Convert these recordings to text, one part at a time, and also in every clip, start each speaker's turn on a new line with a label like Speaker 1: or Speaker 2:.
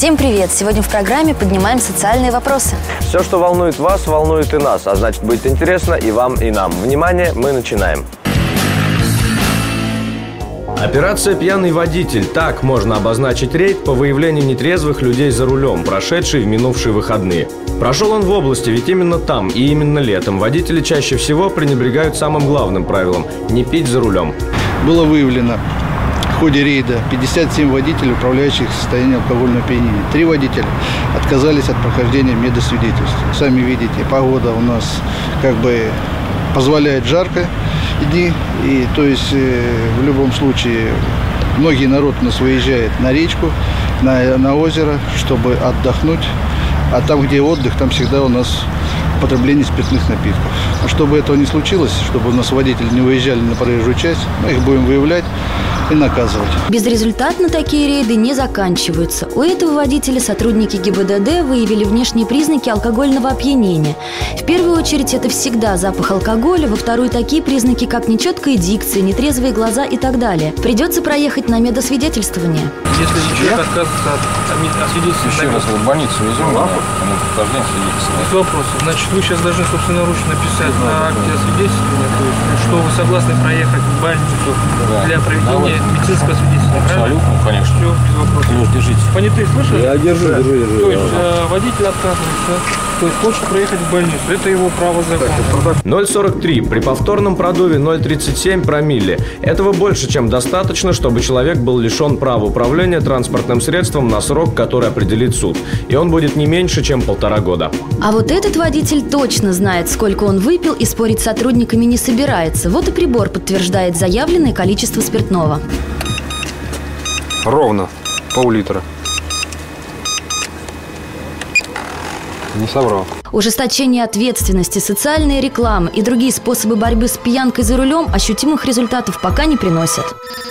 Speaker 1: Всем привет! Сегодня в программе поднимаем социальные вопросы.
Speaker 2: Все, что волнует вас, волнует и нас, а значит, будет интересно и вам, и нам. Внимание, мы начинаем. Операция «Пьяный водитель» – так можно обозначить рейд по выявлению нетрезвых людей за рулем, прошедший в минувшие выходные. Прошел он в области, ведь именно там и именно летом водители чаще всего пренебрегают самым главным правилом – не пить за рулем.
Speaker 3: Было выявлено в ходе рейда 57 водителей, управляющих в состоянии алкогольного опьянения. 3 водителя отказались от прохождения медосвидетельств. Сами видите, погода у нас как бы позволяет жарко дни, и то есть в любом случае многие народ у нас выезжает на речку, на озеро, чтобы отдохнуть. А там, где отдых, там всегда у нас употребление спиртных напитков. А чтобы этого не случилось, чтобы у нас водители не выезжали на проезжую часть, мы их будем выявлять и наказывать.
Speaker 1: Безрезультатно такие рейды не заканчиваются. У этого водителя сотрудники ГИБДД выявили внешние признаки алкогольного опьянения. В первую очередь это всегда запах алкоголя, во вторую такие признаки, как нечеткая дикция, нетрезвые глаза и так далее. Придется проехать на медосвидетельствование.
Speaker 4: Если человек отказывается от свидетельства,
Speaker 5: еще раз в больницу везем,
Speaker 4: Без вопросов. Значит, вы сейчас должны собственноручно написать на акте освидетельствования, то есть, что вы согласны проехать в больницу для проведения медицинского свидетельства.
Speaker 5: Абсолютно, конечно.
Speaker 4: Все, без вопросов.
Speaker 5: Плюс держите.
Speaker 4: Понятые слышали?
Speaker 2: Я держу.
Speaker 4: То есть водитель отказывается, то есть хочет проехать в больницу. Это его право закона.
Speaker 2: 0,43. При повторном продуве 0,37 промилле. Этого больше, чем достаточно, чтобы человек был лишен права управления транспортным средством на срок, который определит суд. И он будет не меньше, чем 1,5 года.
Speaker 1: А вот этот водитель точно знает, сколько он выпил, и спорить с сотрудниками не собирается. Вот и прибор подтверждает заявленное количество спиртного.
Speaker 5: Ровно пол-литра. Не соврал.
Speaker 1: Ужесточение ответственности, социальная реклама и другие способы борьбы с пьянкой за рулем ощутимых результатов пока не приносят.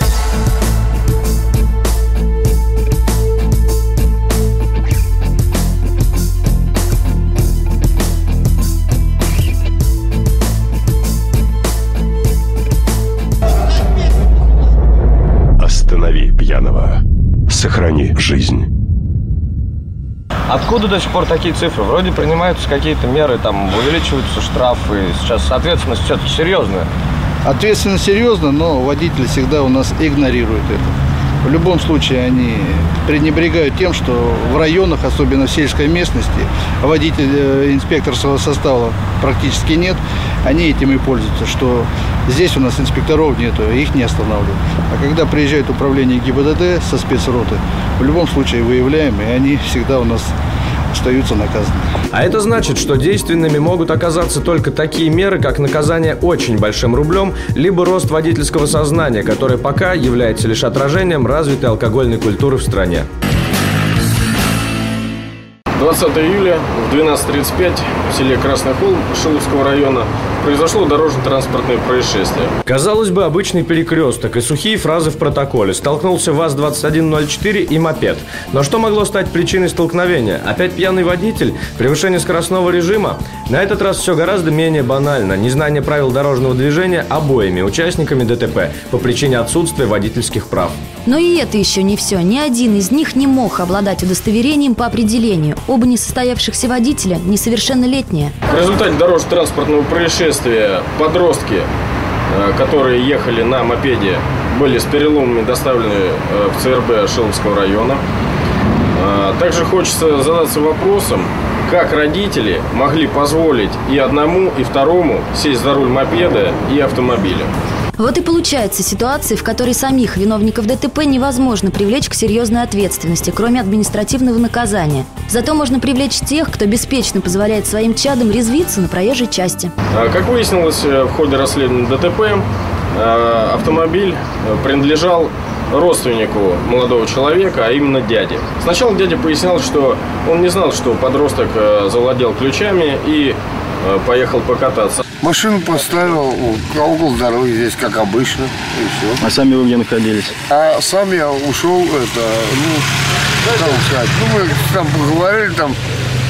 Speaker 6: Останови пьяного. Сохрани жизнь.
Speaker 2: Откуда до сих пор такие цифры? Вроде принимаются какие-то меры, там увеличиваются штрафы. Сейчас ответственность все-таки серьезная.
Speaker 3: Ответственность серьезно, но водители всегда у нас игнорируют это. В любом случае они пренебрегают тем, что в районах, особенно в сельской местности, инспекторского состава практически нет. Они этим и пользуются, что здесь у нас инспекторов нету, их не останавливают. А когда приезжает управление ГИБДД со спецроты, в любом случае выявляем, и они всегда у нас остаются наказаны.
Speaker 2: А это значит, что действенными могут оказаться только такие меры, как наказание очень большим рублем, либо рост водительского сознания, которое пока является лишь отражением развитой алкогольной культуры в стране.
Speaker 5: 20 июля в 12:35 в селе Красный Холм Шиловского района произошло дорожно-транспортное происшествие.
Speaker 2: Казалось бы, обычный перекресток и сухие фразы в протоколе. Столкнулся ВАЗ-2104 и мопед. Но что могло стать причиной столкновения? Опять пьяный водитель? Превышение скоростного режима? На этот раз все гораздо менее банально. Незнание правил дорожного движения обоими участниками ДТП по причине отсутствия водительских прав.
Speaker 1: Но и это еще не все. Ни один из них не мог обладать удостоверением по определению. Оба несостоявшихся водителя несовершеннолетние.
Speaker 5: В результате дорожно-транспортного происшествия подростки, которые ехали на мопеде, были с переломами доставлены в ЦРБ Шиловского района. Также хочется задаться вопросом, как родители могли позволить и одному, и второму сесть за руль мопеда и автомобиля.
Speaker 1: Вот и получается ситуация, в которой самих виновников ДТП невозможно привлечь к серьезной ответственности, кроме административного наказания. Зато можно привлечь тех, кто беспечно позволяет своим чадам резвиться на проезжей части.
Speaker 5: Как выяснилось в ходе расследования ДТП, автомобиль принадлежал родственнику молодого человека, а именно дяде. Сначала дядя пояснял, что он не знал, что подросток завладел ключами и поехал покататься.
Speaker 7: Машину поставил около дороги здесь, как обычно, и все.
Speaker 8: А сами вы где находились?
Speaker 7: А сам я ушел, как сказать, мы там поговорили,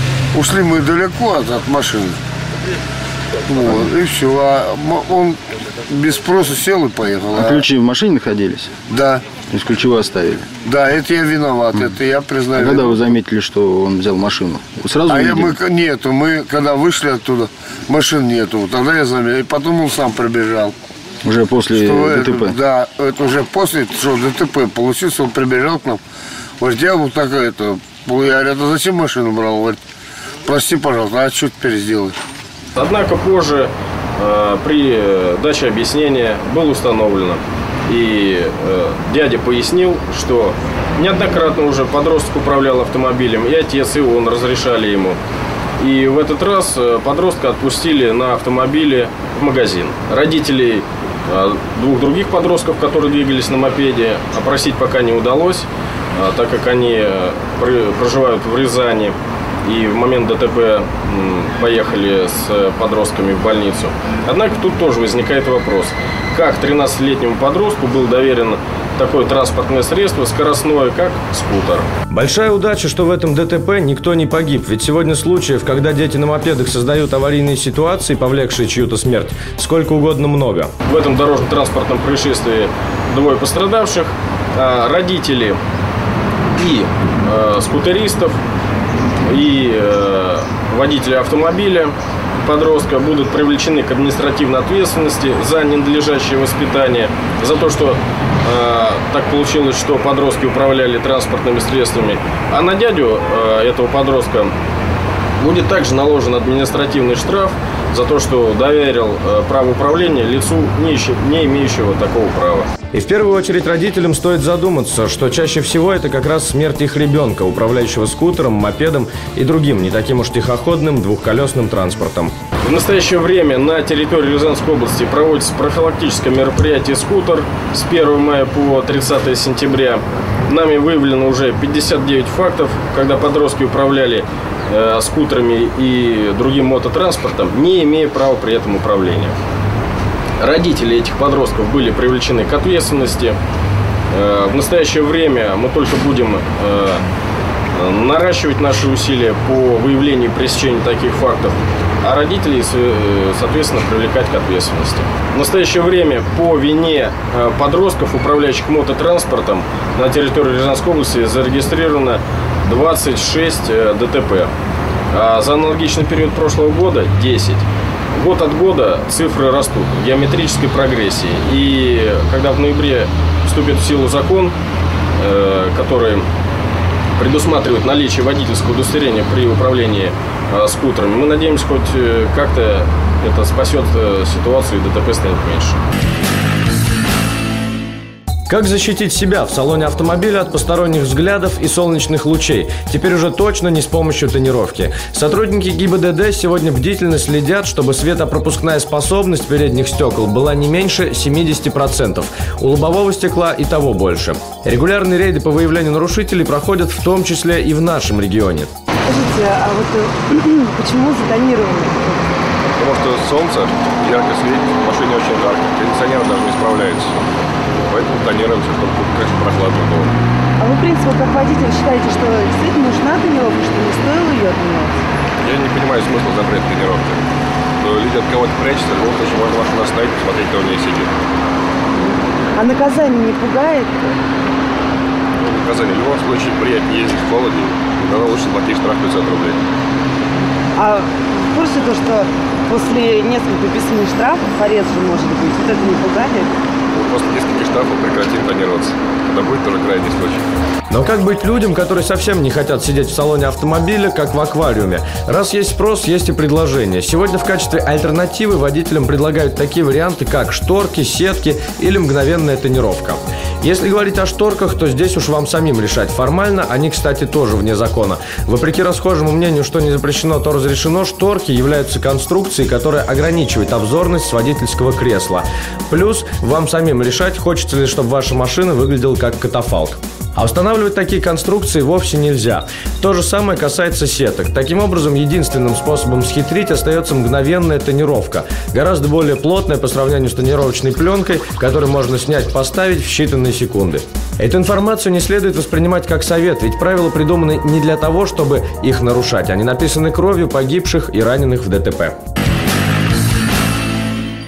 Speaker 7: ушли мы далеко от машины. Вот, и все. А он без спроса сел и поехал.
Speaker 8: А ключи в машине находились?
Speaker 7: Да.
Speaker 8: То есть ключи вы оставили?
Speaker 7: Да, это я виноват, это я признаю.
Speaker 8: А когда вы заметили, что он взял машину? Вы сразу
Speaker 7: увидели? Мы когда вышли оттуда, машин нету. Тогда я заметил, и потом он сам прибежал.
Speaker 8: Уже после ДТП?
Speaker 7: Да, это уже после, что ДТП получился, он прибежал к нам. Говорит, я вот такая это. Я говорю, а зачем машину брал? Говорит, прости, пожалуйста, а что теперь сделать?
Speaker 5: Однако позже при даче объяснения было установлено, и дядя пояснил, что неоднократно уже подросток управлял автомобилем, и отец, и он разрешали ему. И в этот раз подростка отпустили на автомобиле в магазин. Родителей двух других подростков, которые двигались на мопеде, опросить пока не удалось, так как они проживают в Рязани и в момент ДТП поехали с подростками в больницу. Однако тут тоже возникает вопрос, как 13-летнему подростку был доверен такое транспортное средство скоростное, как скутер.
Speaker 2: Большая удача, что в этом ДТП никто не погиб. Ведь сегодня случаев, когда дети на мопедах создают аварийные ситуации, повлекшие чью-то смерть, сколько угодно много.
Speaker 5: В этом дорожно-транспортном происшествии двое пострадавших, родители и скутеристов, и водители автомобиля подростка будут привлечены к административной ответственности за ненадлежащее воспитание, за то, что так получилось, что подростки управляли транспортными средствами. А на дядю этого подростка будет также наложен административный штраф за то, что доверил право управления лицу, не имеющего такого права.
Speaker 2: И в первую очередь родителям стоит задуматься, что чаще всего это как раз смерть их ребенка, управляющего скутером, мопедом и другим, не таким уж тихоходным двухколесным транспортом.
Speaker 5: В настоящее время на территории Рязанской области проводится профилактическое мероприятие «Скутер» с 1 мая по 30 сентября. Нами выявлено уже 59 фактов, когда подростки управляли скутерами и другим мототранспортом, не имея права при этом управления. Родители этих подростков были привлечены к ответственности. В настоящее время мы только будем наращивать наши усилия по выявлению и пресечению таких фактов, а родителей, соответственно, привлекать к ответственности. В настоящее время по вине подростков, управляющих мототранспортом, на территории Рязанской области зарегистрировано 26 ДТП. А за аналогичный период прошлого года 10. Год от года цифры растут в геометрической прогрессии. И когда в ноябре вступит в силу закон, который предусматривает наличие водительского удостоверения при управлении скутерами, мы надеемся, хоть как-то это спасет ситуацию и ДТП станет меньше.
Speaker 2: Как защитить себя в салоне автомобиля от посторонних взглядов и солнечных лучей? Теперь уже точно не с помощью тонировки. Сотрудники ГИБДД сегодня бдительно следят, чтобы светопропускная способность передних стекол была не меньше 70%. У лобового стекла и того больше. Регулярные рейды по выявлению нарушителей проходят в том числе и в нашем регионе.
Speaker 9: Скажите, а вот почему затонировано?
Speaker 10: Потому что солнце ярко светит, в машине очень жарко, кондиционер даже не справляется. Поэтому тонируемся, чтобы как-то прохладно было.
Speaker 9: А вы, в принципе, как водитель считаете, что действительно нужна тонировка, что не стоило ее отменять?
Speaker 10: Я не понимаю смысла запрета тонировки. Но люди от кого-то прячутся, в любом случае можно машину остановить и посмотреть, кто в ней сидит.
Speaker 9: А наказание не пугает?
Speaker 10: Наказание в любом случае приятнее ездить в холоде, тогда лучше платить штраф 500 рублей.
Speaker 9: А в курсе то, что после нескольких выписаний штрафов арест же может быть? Вот это не пугали?
Speaker 10: После нескольких штрафов прекратим тонироваться. Это будет тоже крайний случай.
Speaker 2: Но как быть людям, которые совсем не хотят сидеть в салоне автомобиля, как в аквариуме? Раз есть спрос, есть и предложение. Сегодня в качестве альтернативы водителям предлагают такие варианты, как шторки, сетки или мгновенная тонировка. Если говорить о шторках, то здесь уж вам самим решать. Формально они, кстати, тоже вне закона. Вопреки расхожему мнению, что не запрещено, то разрешено, шторки являются конструкцией, которая ограничивает обзорность с водительского кресла. Плюс вам самим решать, хочется ли, чтобы ваша машина выглядела как катафалк. А устанавливать такие конструкции вовсе нельзя. То же самое касается сеток. Таким образом, единственным способом схитрить остается мгновенная тонировка. Гораздо более плотная по сравнению с тонировочной пленкой, которую можно снять, поставить в считанные секунды. Эту информацию не следует воспринимать как совет, ведь правила придуманы не для того, чтобы их нарушать. Они написаны кровью погибших и раненых в ДТП.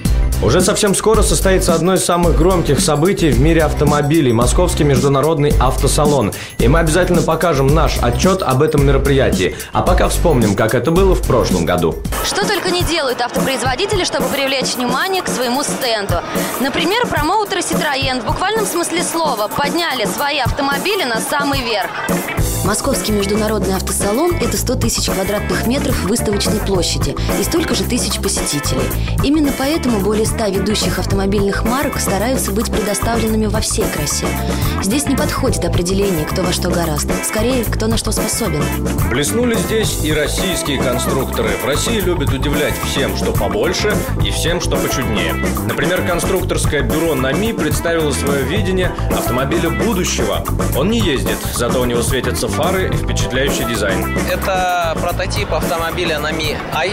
Speaker 2: Уже совсем скоро состоится одно из самых громких событий в мире автомобилей – Московский международный автосалон. И мы обязательно покажем наш отчет об этом мероприятии. А пока вспомним, как это было в прошлом году.
Speaker 1: Что только не делают автопроизводители, чтобы привлечь внимание к своему стенду. Например, промоутеры Citroën в буквальном смысле слова подняли свои автомобили на самый верх. Московский международный автосалон – это 100 тысяч квадратных метров выставочной площади и столько же тысяч посетителей. Именно поэтому более 100 ведущих автомобильных марок стараются быть предоставленными во всей красе. Здесь не подходит определение, кто во что гораст, скорее, кто на что способен.
Speaker 2: Блеснули здесь и российские конструкторы. В России любят удивлять всем, что побольше, и всем, что почуднее. Например, конструкторское бюро «НАМИ» представило свое видение автомобиля будущего. Он не ездит, зато у него светятся фары и впечатляющий дизайн.
Speaker 11: Это прототип автомобиля «НАМИ Ай»,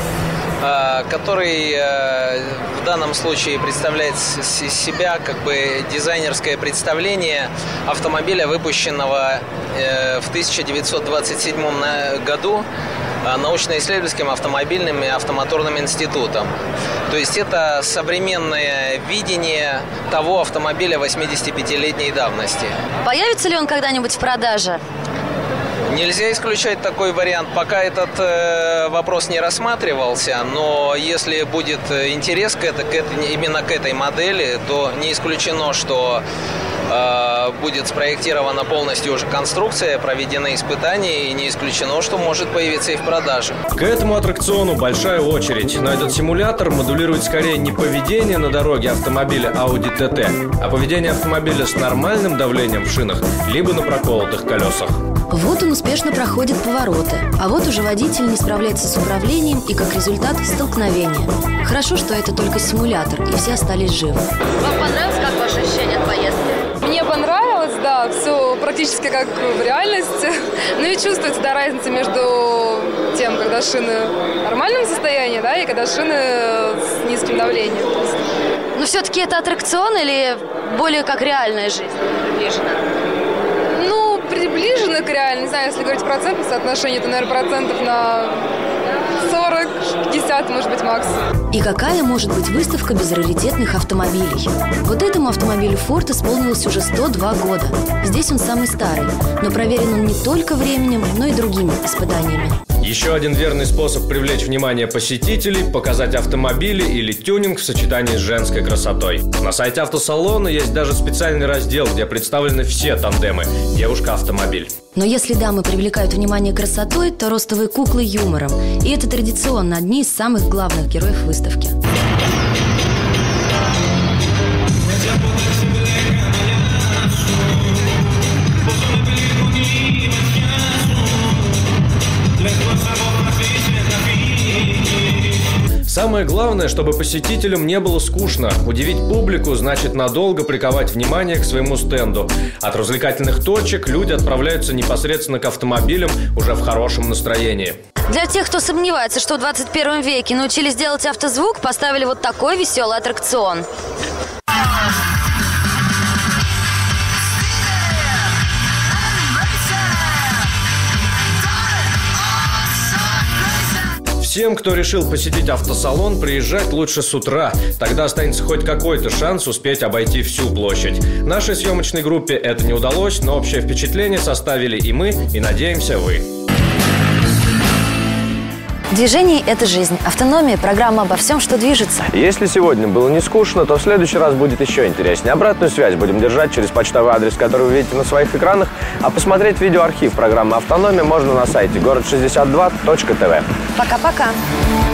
Speaker 11: который в данном случае представляет из себя как бы дизайнерское представление автомобиля, выпущенного в 1927 году научно-исследовательским автомобильным и автомоторным институтом. То есть это современное видение того автомобиля 85-летней давности.
Speaker 1: Появится ли он когда-нибудь в продаже?
Speaker 11: Нельзя исключать такой вариант. Пока этот вопрос не рассматривался, но если будет интерес именно к этой модели, то не исключено, что будет спроектирована полностью уже конструкция, проведены испытания, и не исключено, что может появиться и в продаже.
Speaker 2: К этому аттракциону большая очередь, но этот симулятор модулирует скорее не поведение на дороге автомобиля Audi TT, а поведение автомобиля с нормальным давлением в шинах, либо на проколотых колесах.
Speaker 1: Вот он успешно проходит повороты, а вот уже водитель не справляется с управлением и, как результат, столкновение. Хорошо, что это только симулятор, и все остались живы. Вам понравилось, как ваши ощущения от поездки?
Speaker 12: Мне понравилось, да, все практически как в реальности. Ну и чувствуется, да, разница между тем, когда шины в нормальном состоянии, да, и когда шины с низким давлением.
Speaker 1: Но все-таки это аттракцион или более как реальная жизнь приближена?
Speaker 12: Ну, приближена к реальной, не знаю, если говорить процентное соотношение, то, наверное, процентов на 40-50, может быть, максимум.
Speaker 1: И какая может быть выставка без раритетных автомобилей? Вот этому автомобилю Ford исполнилось уже 102 года. Здесь он самый старый, но проверен он не только временем, но и другими испытаниями.
Speaker 2: Еще один верный способ привлечь внимание посетителей – показать автомобили или тюнинг в сочетании с женской красотой. На сайте автосалона есть даже специальный раздел, где представлены все тандемы «Девушка-автомобиль».
Speaker 1: Но если дамы привлекают внимание красотой, то ростовые куклы – юмором. И это традиционно одни из самых главных героев выставки.
Speaker 2: Самое главное, чтобы посетителям не было скучно. Удивить публику значит надолго приковать внимание к своему стенду. От развлекательных точек люди отправляются непосредственно к автомобилям уже в хорошем настроении.
Speaker 1: Для тех, кто сомневается, что в 21 веке научились делать автозвук, поставили вот такой веселый аттракцион.
Speaker 2: Всем, кто решил посетить автосалон, приезжать лучше с утра. Тогда останется хоть какой-то шанс успеть обойти всю площадь. Нашей съемочной группе это не удалось, но общее впечатление составили и мы, и, надеемся, вы.
Speaker 1: Движение – это жизнь. Автономия – программа обо всем, что движется.
Speaker 2: Если сегодня было не скучно, то в следующий раз будет еще интереснее. Обратную связь будем держать через почтовый адрес, который вы видите на своих экранах. А посмотреть видеоархив программы «Автономия» можно на сайте город62.тв.
Speaker 1: Пока-пока.